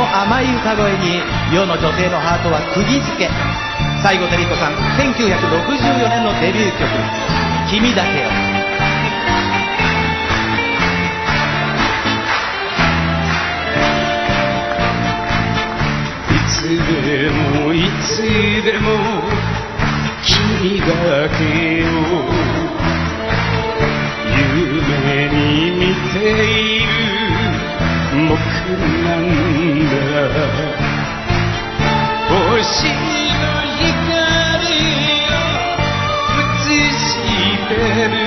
の甘い歌声に世の女性のハートは釘付け。西郷輝彦さん、1964年のデビュー曲「君だけよ」。 いつでもいつでも君だけよ夢に見ている僕なんだ。星の光を映してる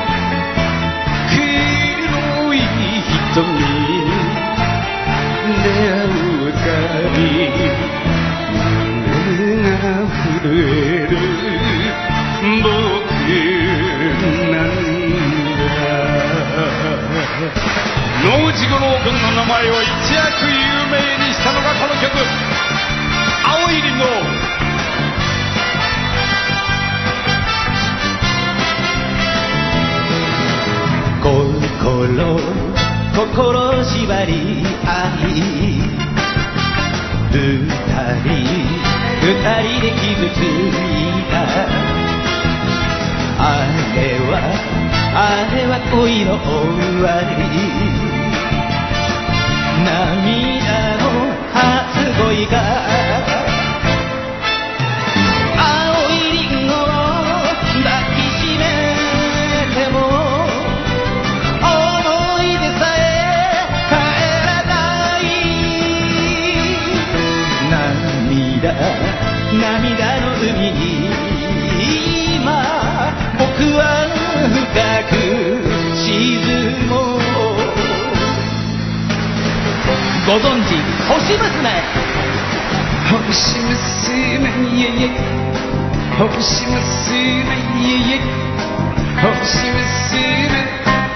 黒い瞳に出会うたび胸が震える僕なんだ。野口五郎君の名前を一躍有名にしたのがこの曲「青いリンゴ」。 心縛り合い二人で傷ついた。あれは恋の終わり。涙の初恋が青いリンゴを抱きしめても思い出さえ帰らない。涙の海に今僕は深く沈もう。ご存知星娘。 星娘イエイエイ星娘イエイエイ星娘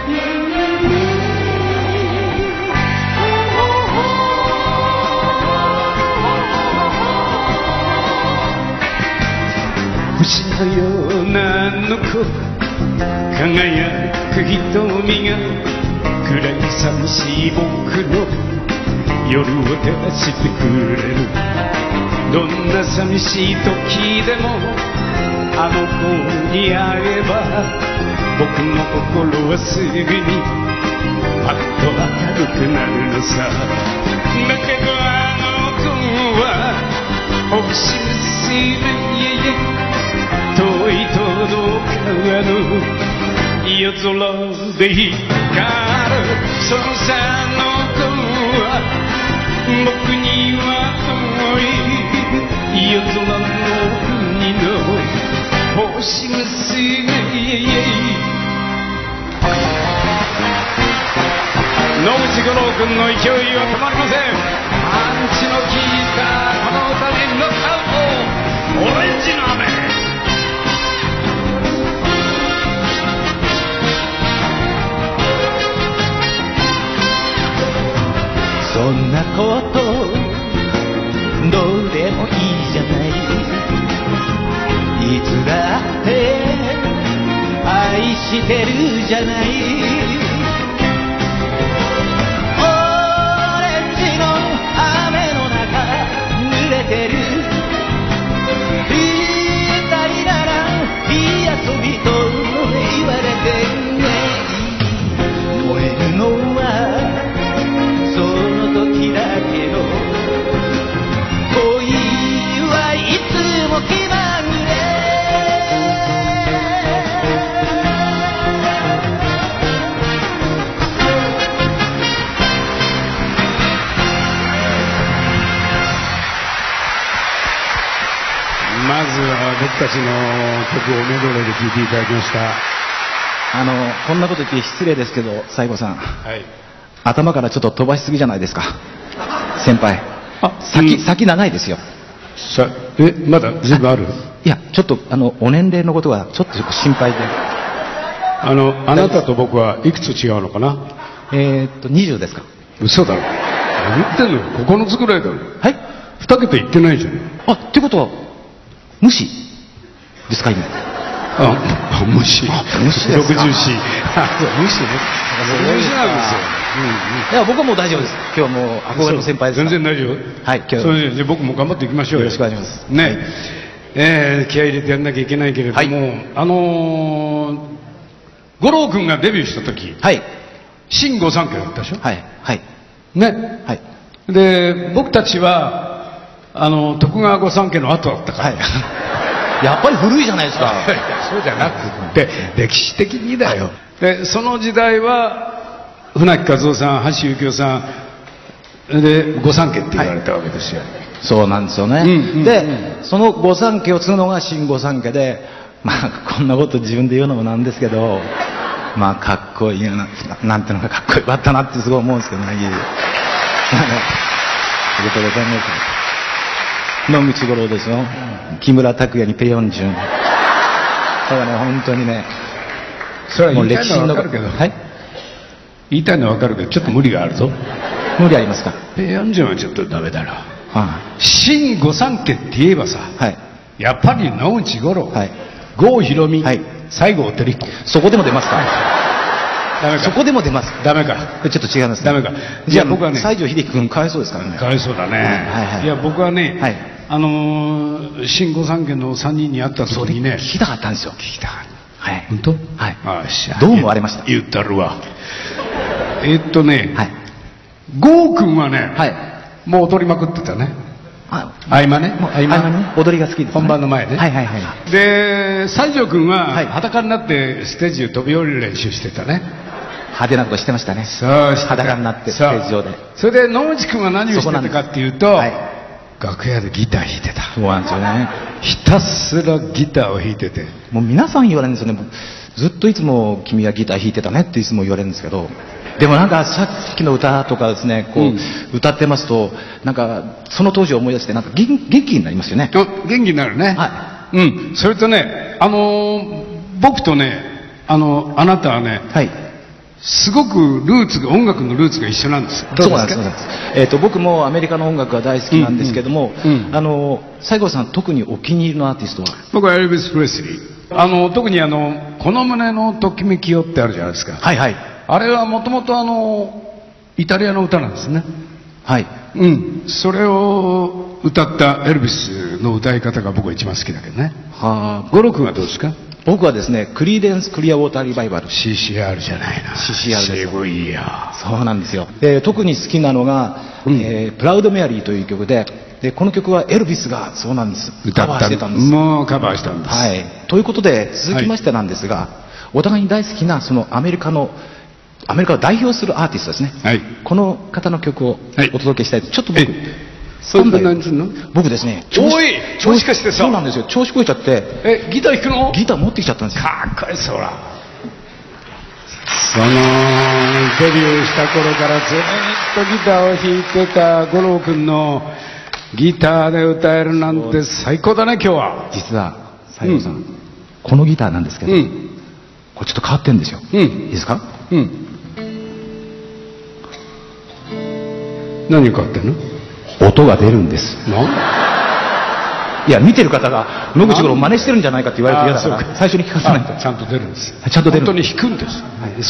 星のようなあの子輝く瞳が暗い寂しい僕の夜を照らしてくれる。どんな寂しい時でもあの子に会えば僕の心はすぐにパッと明るくなるのさ。だけどあの子は星娘イエイエイ遠い届かぬ夜空で光るそのさの子は僕には遠い夜空の国の星娘野口五郎君の勢いは止まりません。パンチの効いたこの歌に乗っかうとオレンジの雨。 そんなことどうでもいいじゃない。いつだって愛してるじゃない。オレンジの雨の中濡れてる二人ならいい遊びと言われてね。燃えるのは時だけど恋はいつも気まぐれ。 まずは僕たちの曲をメドレーで聴いていただきました。 こんなこと言って失礼ですけど西郷さん、 はい、 頭からちょっと飛ばしすぎじゃないですか先輩。先長いですよ。 まだ随分ある？ いやちょっとお年齢のことがちょっと心配で。 あなたと僕はいくつ違うのかな ？20ですか。 嘘だろ。何言ってんのよ。9つぐらいだろ。 はい。 2桁言ってないじゃん。 ってことは無視ですか今？ 無視。 無視ですか。 64。無視ね。 無視なんですよ。 いや、僕はもう大丈夫です。今日はもう憧れの先輩ですから。 全然大丈夫。 はい、今日。 それじゃあ僕も頑張っていきましょうよ。 よろしくお願いします。 ね。気合い入れてやんなきゃいけないけれども、五郎君がデビューした時、 はい。 新御三家だったでしょ。 はい。はい。 ね。 はい。 で、僕たちは、徳川御三家の後だったから。 はい。やっぱり古いじゃないですか。 そうじゃなくて、歴史的にだよ。で、その時代は、船木和夫さん、橋幸夫さん、で、御三家って言われたわけですよ。 そうなんですよね。で、その御三家を継ぐのが新御三家で、まあ、こんなこと自分で言うのもなんですけど、まあ、かっこいいな、なんていうのがかっこよかったなってすごい思うんですけどね。ありがとうございます。野口五郎ですよ。木村拓哉にペヨンジュン。だからね、本当にね、 それは言いたいのはわかるけど、 はい、 言いたいのはわかるけど、ちょっと無理があるぞ。 無理ありますか。 ペヨンジュンはちょっとダメだろ。 は新御三家って言えばさ、 はい、 やっぱり野口五郎、 はい、 郷ひろみ、 はい、 西郷輝彦。 そこでも出ますか。 ダメか。 そこでも出ます。 ダメか。 ちょっと違いますね。 ダメか。 じゃあ僕はね、西城秀樹君かわいそうですからね。 かわいそうだね。 はいはい。 いや、僕はね、 はい、 新御三家の3人に会った時にね、 聞きたかったんですよ。 聞きたかった。 はい。 本当？ はい。 ああ、しゃ。 どう思われました？ 言ったるわ。 はい。 郷君はね、 はい。 もう踊りまくってたね。 合間ね。 合間ね。踊りが好きです。 本番の前ね。 はいはいはい。 で、西条君は裸になってステージを飛び降りる練習してたね。 派手なことしてましたね。 そう、 裸になってステージ上で。 それで野口君は何をしてたかっていうと、楽屋でギター弾いてた。 そうなんですよね。 ひたすらギターを弾いてて。 もう皆さん言われるんですよね。ずっといつも君はギター弾いてたねっていつも言われるんですけど。でもなんかさっきの歌とかですね、こう、歌ってますと、なんかその当時を思い出してなんか元気になりますよね。 元気になるね。 はい。 うん。それとね、僕とね、あなたはね、 はい。 すごく音楽のルーツが一緒なんです。 そうなんです、そうなんです。僕もアメリカの音楽が大好きなんですけども、西郷さん特にお気に入りのアーティストは？ 僕はエルビス・プレスリー。特にこの胸のときめきよってあるじゃないですか。 はいはい。 あれはもともとイタリアの歌なんですね。 はい。 うん。それを歌ったエルビスの歌い方が僕は一番好きだけどね。はあ。五郎君はどうですか？ 僕はですね、クリーデンス・クリアウォーター・リバイバル。 CCR じゃないな。 CCR です。 渋いよ。 そうなんですよ。特に好きなのが、プラウド・メアリーという曲で、この曲はエルビスがそうなんです。 歌った。カバーしてたんです。もうカバーしたんです。 はい。ということで、続きましてなんですが、お互いに大好きなそのアメリカを代表するアーティストですね。はい。この方の曲をお届けしたいと。ちょっと僕、 そんな何すんの？ 僕ですね、 おい！もしかしてさ。 そうなんですよ。調子こいちゃって。 ギター弾くの？ ギター持ってきちゃったんですよ。 かっこいい、そら。その、デビューした頃からずっとギターを弾いてた五郎君のギターで歌えるなんて最高だね、今日は。 実は、西郷さん、このギターなんですけど、これちょっと変わってるんですよ。いいですか？ 何が変わってんの？ 音が出るんです。いや、見てる方が野口五郎真似してるんじゃないかって言われて嫌だから最初に聞かせないと。 ちゃんと出るんです。 ちゃんと出る。 本当に弾くんです。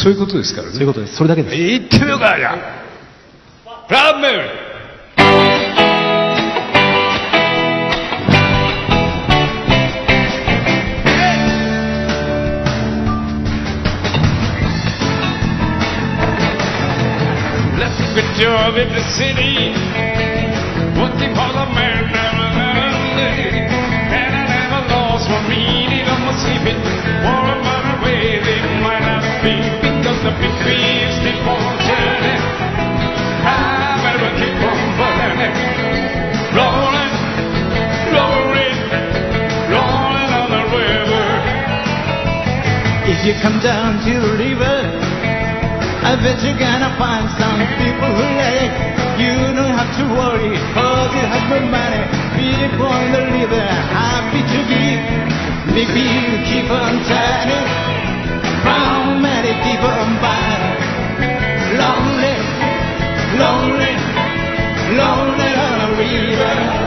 そういうことですからね。 そういうことです。それだけです。 行ってみようか、じゃあ。プラブメール。Of the city, what they call a man, and I never lost one meaning of my sleeping. War about away, they might not be because the big wheels keep on turning. I better keep on burning, rolling, rolling, rolling on the river. If you come down to the river, I bet you're gonna find some people who like you. Don't have to worry, cause you have no money. People on the river, happy to be. Maybe you keep on turning. How many people on fire? Lonely, lonely, lonely on the river.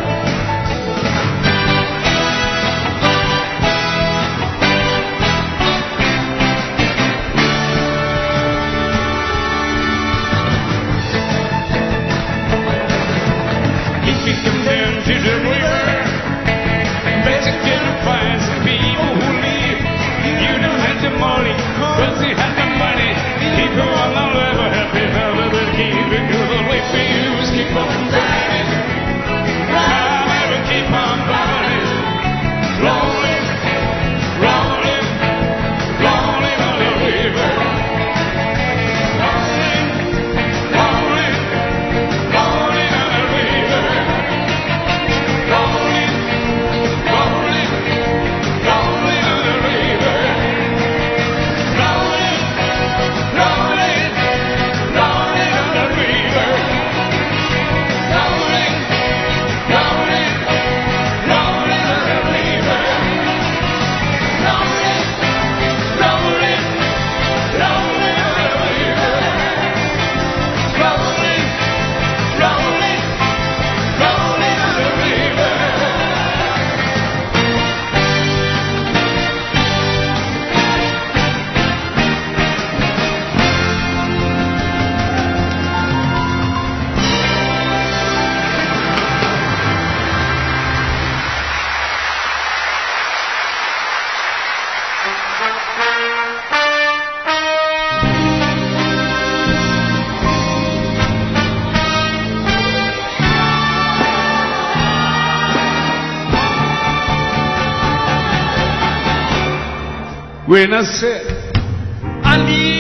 when I said I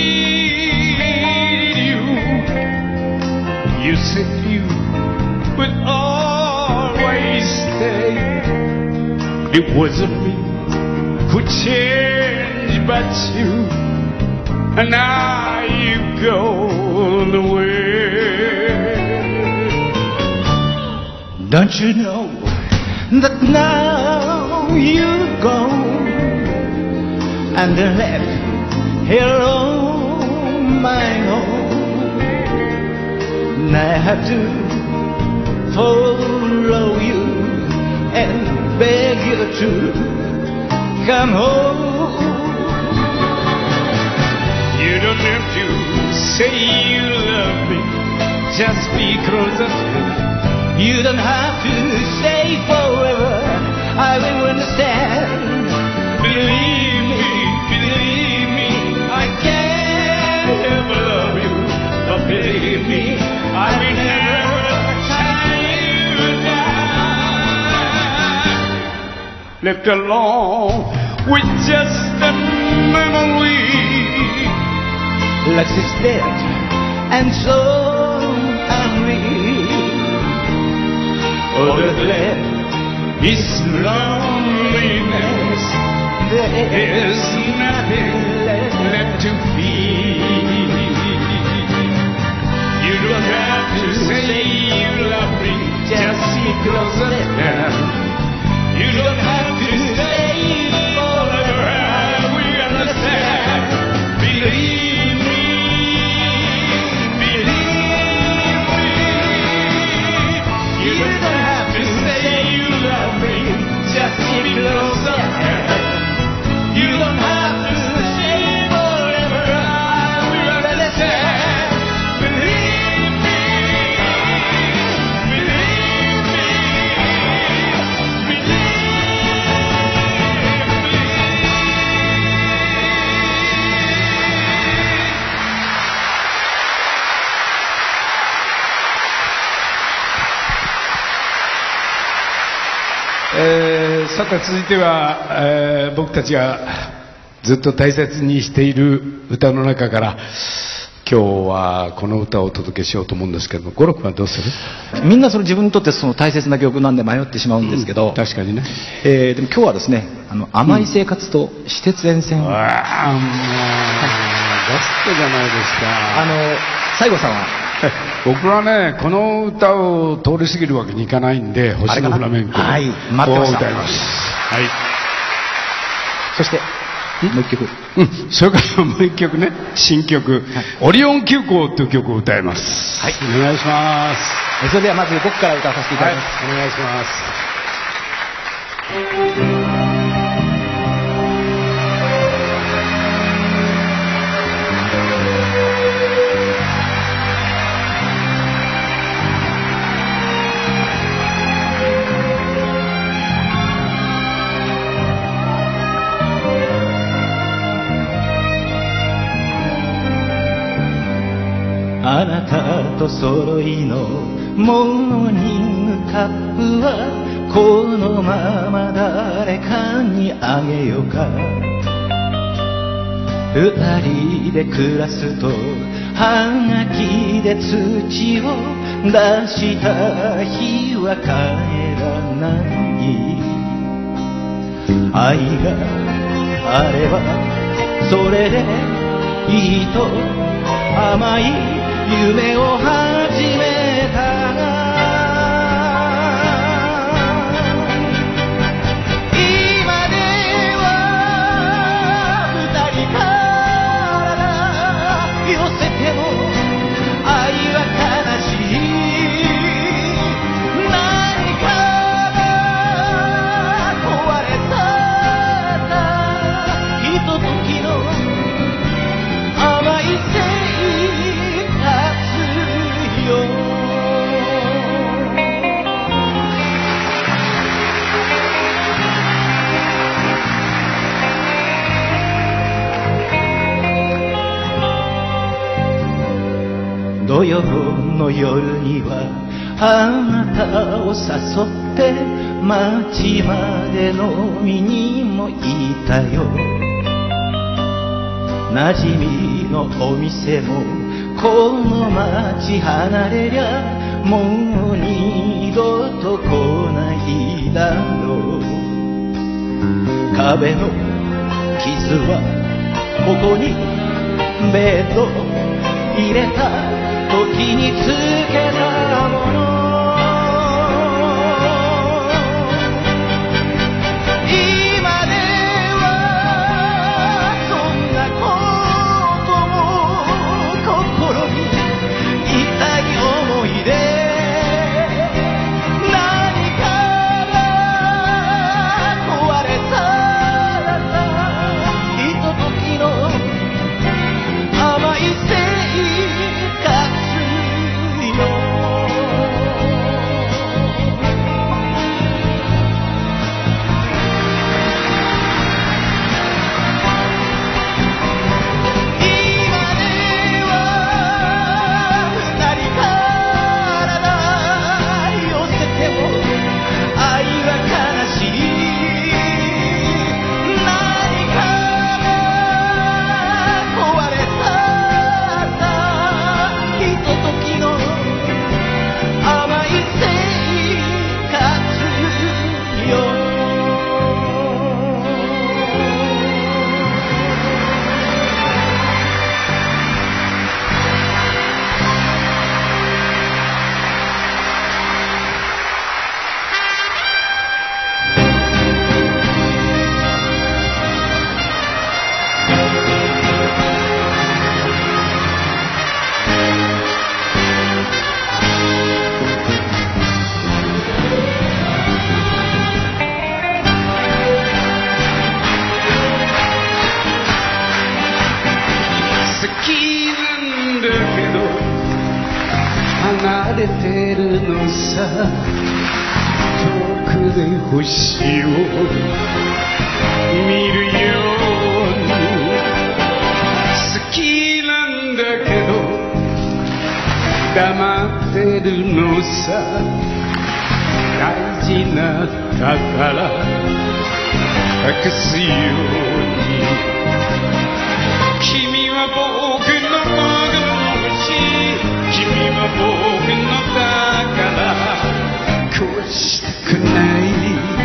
need you. You said you would always stay. It wasn't me who changed but you, and now you've gone away. Don't you know that now you've gone and left here on my own? And I have to follow you and beg you to come home. You don't have to say you love me just because of you don't have to stay forever. I will understand. Believe me, I can't ever love you. But believe me, I will never tie you down. Left alone with just a memory. Life is dead and so unreal. All that's left is loneliness. There's nothing left to feel. You don't have to say you love me just because of that. You don't have to stay forever. We understand. Believe me. You don't have to say you love me just because of that. You don't have to stay forever. We understand. Believe me.さて続いては、僕たちがずっと大切にしている歌の中から今日はこの歌をお届けしようと思うんですけども、五六はどうする？ みんなそれ自分にとってその大切な曲なんで迷ってしまうんですけど、 確かにね。 でも今日はですね、甘い生活と私鉄沿線を、 ああ、もうベストじゃないですか。 西郷さんは僕はね、この歌を通り過ぎるわけにいかないんで、星のフラメンコを歌います。はい。 そしてもう一曲、 それからもう一曲ね、新曲、オリオン急行という曲を歌います。はい、お願いします。 それではまず僕から歌わさせていただきます。 お願いします。 あなたと揃いのモーニングカップはこのまま誰かにあげようか。二人で暮らすとはがきで土を出した日は帰らない。愛があればそれでいいと甘い夢を始めた。今では二人から寄せても愛は悲しい。何かが壊れ去ったひとときの甘い生活よ。土曜の夜にはあなたを誘って街まで飲みにも行ったよ。 馴染みのお店もこの街離れりゃもう二度と来ないだろう。壁の傷はここにベッド入れた時につけたもの。今ではそんなことも心に痛い思い出。何かが壊れたらさひとときの甘い生活よ。 離れてるのさ遠くで星を見るように好きなんだけど黙ってるのさ大事な宝隠すように君は僕の君は僕の宝壊したくない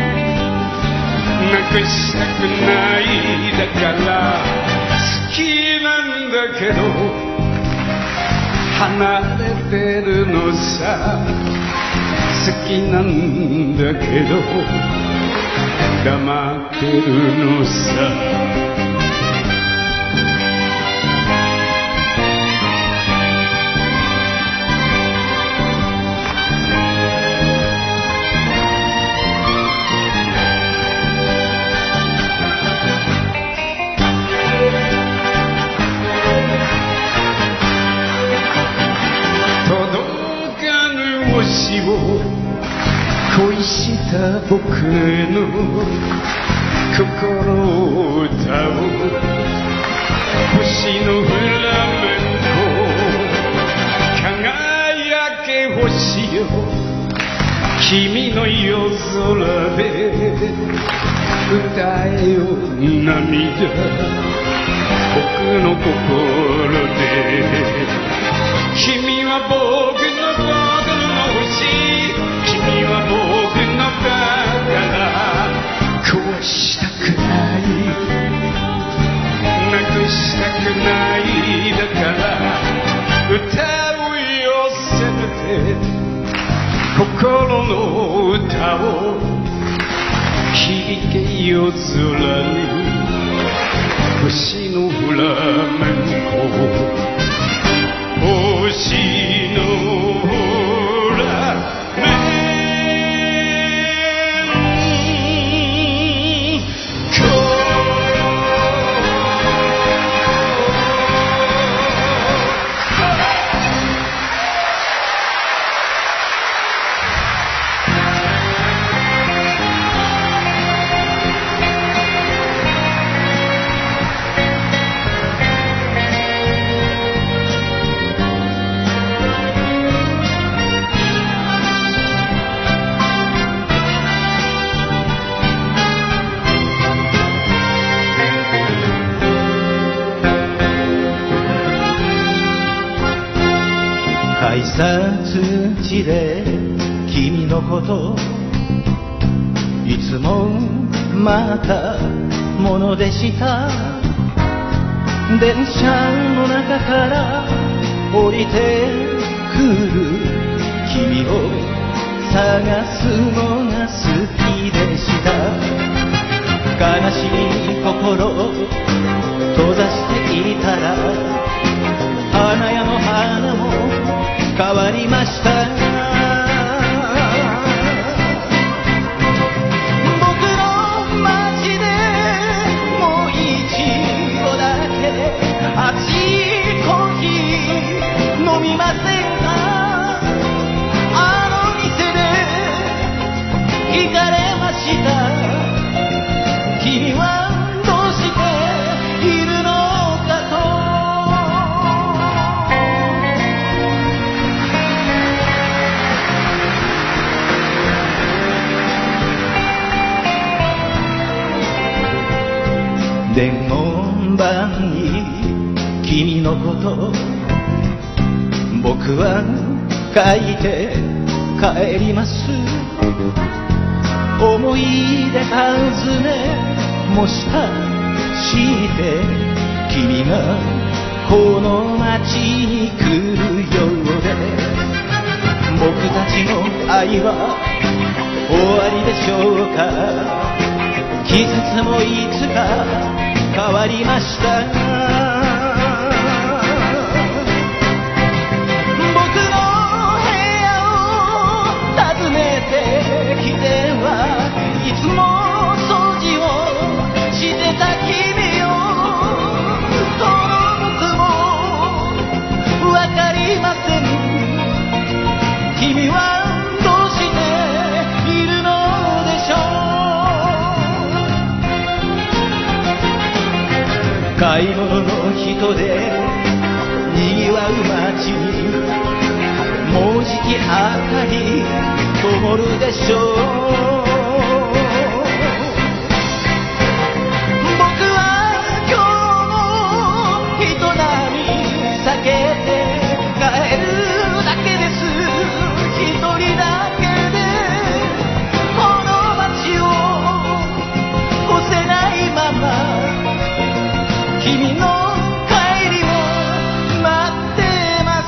なくしたくないだから好きなんだけど離れてるのさ好きなんだけど黙ってるのさ恋した僕の心を歌う星のフラメンコ輝け星よ君の夜空で歌えよ涙僕の心で君は僕の君は僕の宝壊したくないなくしたくないだから歌うよせめて心の歌を響け夜空に星のフラメンコ星のフラメンコ土で君のこといつもまたものでした。電車の中から降りてくる君を探すのが好きでした。悲しい心閉ざしていたら花屋の花も変わりました。僕の街でもう一度だけ熱いコーヒー飲みませんか。あの店で惹かれました。君はどうしているのかと。伝言板に君のこと僕は書いて帰ります。思い出尋ねもしたして君がこの街に来るようで僕たちの愛は終わりでしょうか。季節もいつか変わりました。僕の部屋を訪ねてきてはいつも掃除をしてた君よ。その僕もわかりません。君はどうしているのでしょう。買い物の人で賑わう街にもうじき明かり灯るでしょう。僕は今日も人並み避けて帰るだけです。一人だけでこの街を越せないまま君の帰りを待ってます。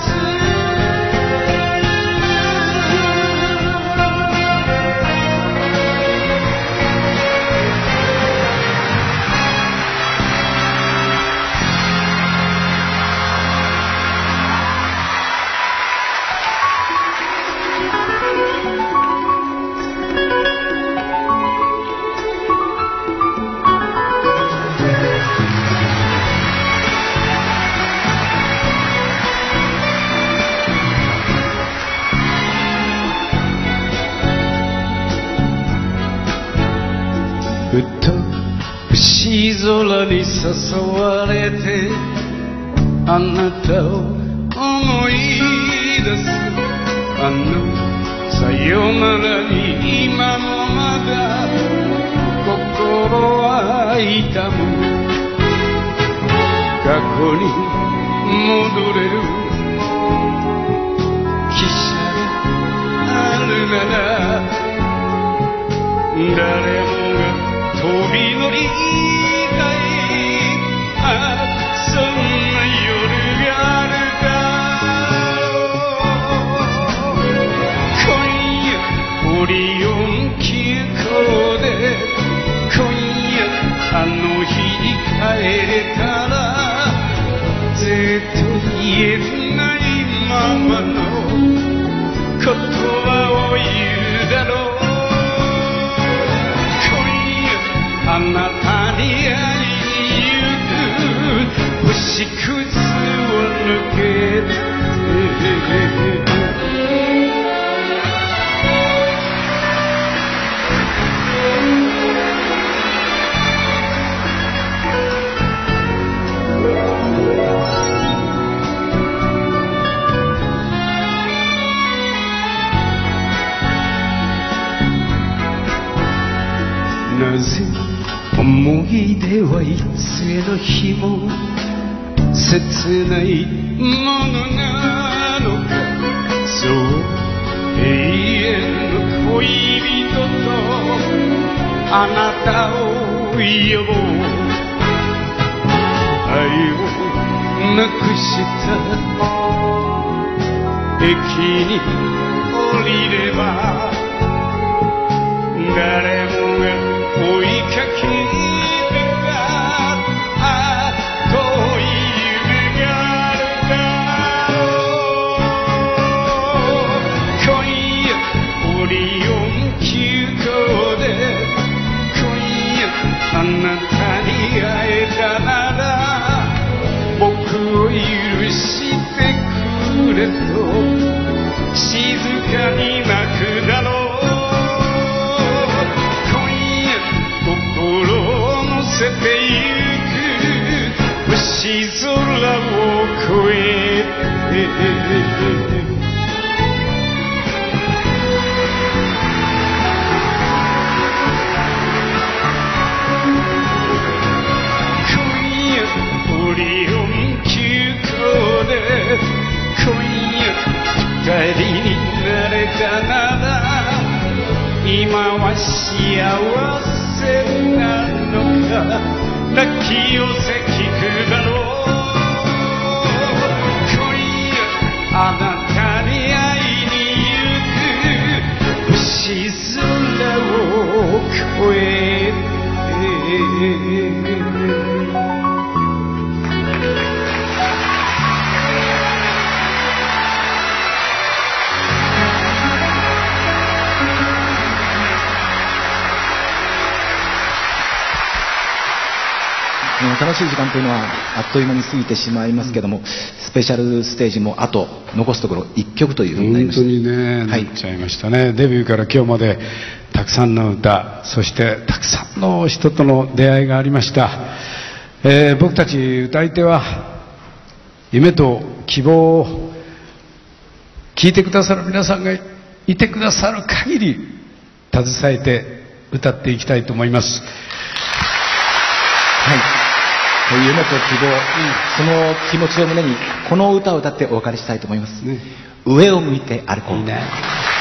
ふと星空に誘われてあなたを思い出す。あのさよならに今もまだ心は痛む。過去に戻れる汽車があるなら誰もが飛び乗りたい。あ、そんな夜があるか。今夜オリオン急行で今夜あの日に帰れたらずっと言えないままの言葉を言うだろう。あなたに会いに行く星屑を抜けてなぜ思い出はいつの日も切ないものなのか。 そう永遠の恋人とあなたを呼ぼう愛をなくした駅に降りれば誰もが追いかけるが遠い夢があるだろう今夜オリオン急行で今夜あなたに会えたなら僕を許してくれと静かに泣くだろう今夜心を乗せてゆく星空を越えてオリオン急行で今夜二人になれたなら今は幸せなのか泣き寄せ聞くだろう今夜あなたに会いに行く星空を越えて楽しい時間というのはあっという間に過ぎてしまいますけども、スペシャルステージもあと残すところ1曲というふうになりました。 本当にね、なっちゃいましたね。デビューから今日までたくさんの歌、そしてたくさんの人との出会いがありました。僕たち歌い手は夢と希望を聴いてくださる皆さんがいてくださる限り携えて歌っていきたいと思います。 はい、夢と希望、その気持ちを胸にこの歌を歌ってお別れしたいと思います、ね、上を向いて歩こう。いいね。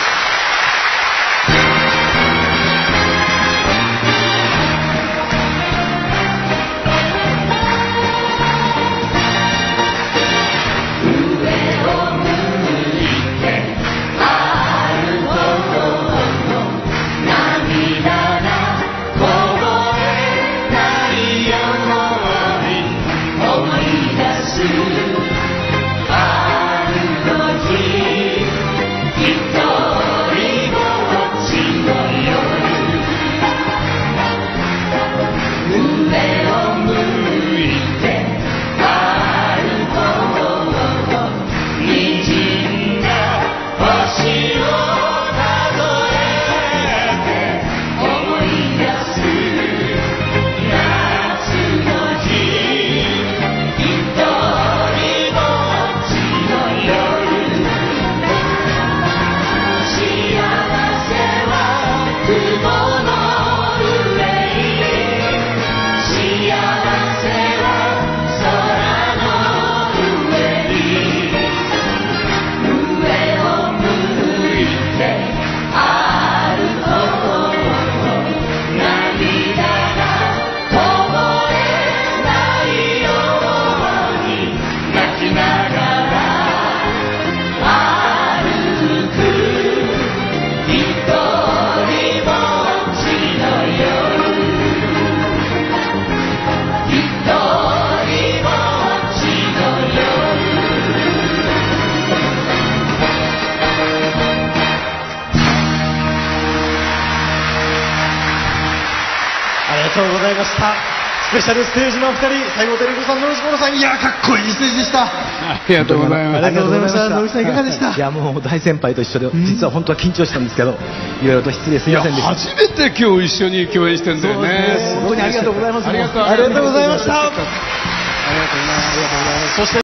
ありがとうございました。スペシャルステージのお二人、西郷輝彦さん、野口五郎さん、いやかっこいいステージでした。 ありがとうございます。 ありがとうございました。野口さんいかがでした？ いやもう大先輩と一緒で、実は本当は緊張したんですけど、いろいろと失礼すみませんでした。 初めて今日一緒に共演してんだよね。 本当にありがとうございます。 ありがとうございました。ありがとうございます。 そして